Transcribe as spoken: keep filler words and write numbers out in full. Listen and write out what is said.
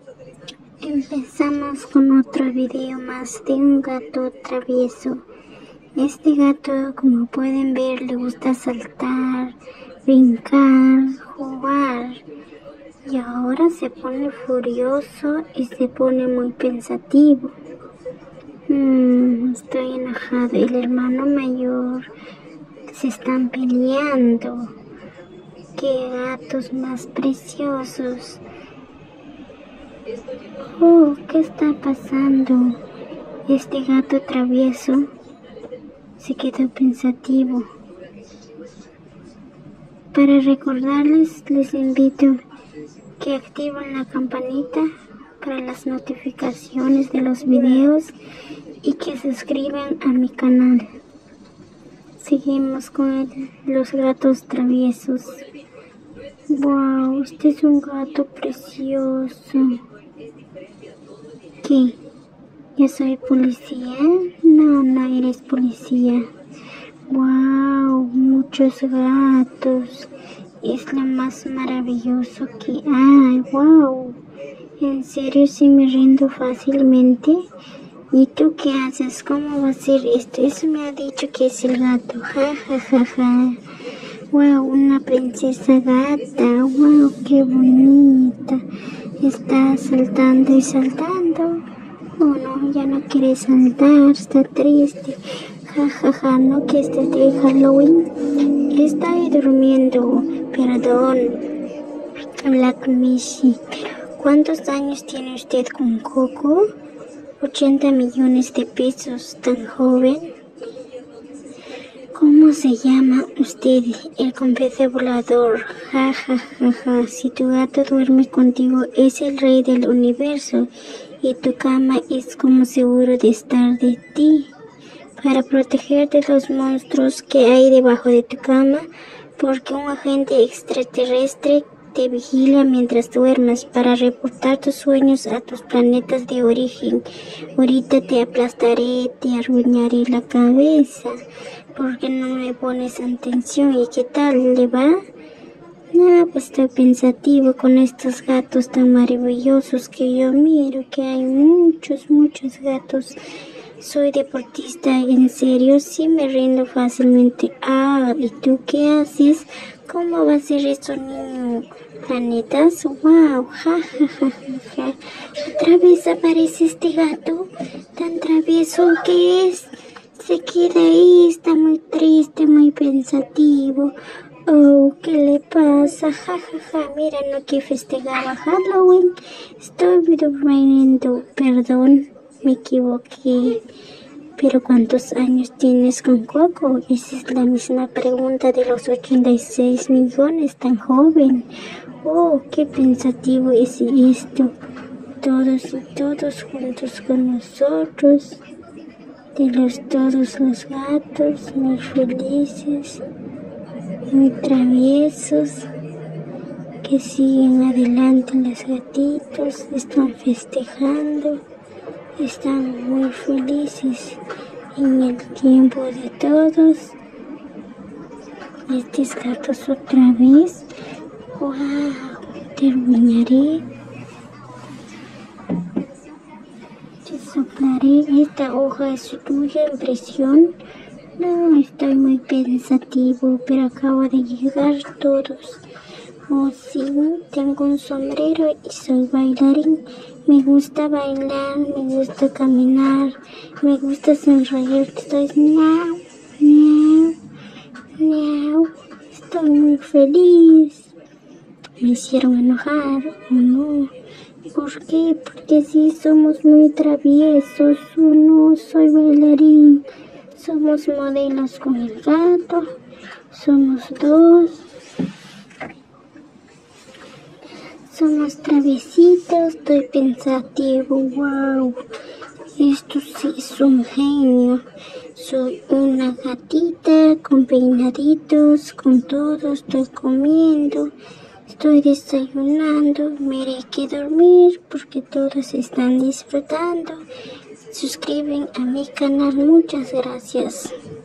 Empezamos con otro video más de un gato travieso. Este gato, como pueden ver, le gusta saltar, brincar, jugar. Y ahora se pone furioso y se pone muy pensativo. Hmm, estoy enojado. El hermano mayor se están peleando. ¡Qué gatos más preciosos! Oh, ¿qué está pasando? Este gato travieso se quedó pensativo. Para recordarles, les invito que activen la campanita para las notificaciones de los videos y que se suscriban a mi canal. Seguimos con el, los gatos traviesos. Wow, este es un gato precioso. ¿Qué? ¿Yo soy policía? No, no eres policía. Wow, muchos gatos. Es lo más maravilloso que hay. Wow. ¿En serio si me rindo fácilmente? ¿Y tú qué haces? ¿Cómo va a ser esto? Eso me ha dicho que es el gato. Ja, ja, ja, ja. Wow, una princesa gata. Wow, qué bonita. Está saltando y saltando. Oh no, ya no quiere saltar. Está triste. Ja, ja, ja. No que este de Halloween. Está ahí durmiendo. Perdón. Habla con Mishi. ¿Cuántos años tiene usted con Coco? ochenta millones de pesos. ¿Tan joven? ¿Cómo se llama usted? El confete volador. Ja, ja, ja, ja. Si tu gato duerme contigo, es el rey del universo. Y tu cama es como seguro de estar de ti. Para proteger de los monstruos que hay debajo de tu cama, porque un agente extraterrestre te vigila mientras duermas para reportar tus sueños a tus planetas de origen. Ahorita te aplastaré, te arruinaré la cabeza, porque no me pones atención. ¿Y qué tal le va? No, pues estoy pensativo con estos gatos tan maravillosos que yo miro, que hay muchos, muchos gatos. Soy deportista, en serio, sí me rindo fácilmente. Ah, ¿y tú qué haces? ¿Cómo va a ser eso, niño? ¿Planetas? ¡Wow! Ja, ja, ja, ja. Otra vez aparece este gato tan travieso que es. Se queda ahí, está muy triste, muy pensativo. Oh, ¿qué le pasa? Ja, ja, ja. Mira, no que festejaba Halloween. Estoy durmiendo, perdón. Me equivoqué. ¿Pero cuántos años tienes con Coco? Esa es la misma pregunta de los ochenta y seis millones, tan joven. Oh, qué pensativo es esto. Todos y todos juntos con nosotros. De los todos los gatos, muy felices, muy traviesos. Que siguen adelante los gatitos, están festejando. Están muy felices en el tiempo de todos. Estos gatos otra vez. ¡Wow! Terminaré. Te soplaré. Esta hoja es tuya, impresión. No, estoy muy pensativo, pero acabo de llegar todos. Oh sí, tengo un sombrero y soy bailarín. Me gusta bailar, me gusta caminar, me gusta sonreír. Estoy miau, miau, miau. Estoy muy feliz. Me hicieron enojar, ¿o no? ¿Por qué? Porque sí somos muy traviesos. ¿O no? Soy bailarín. Somos modelos con el gato. Somos dos. Somos traviesitos, estoy pensativo, wow, esto sí es un genio. Soy una gatita con peinaditos, con todo, estoy comiendo, estoy desayunando, me haré que dormir porque todos están disfrutando. Suscriben a mi canal, muchas gracias.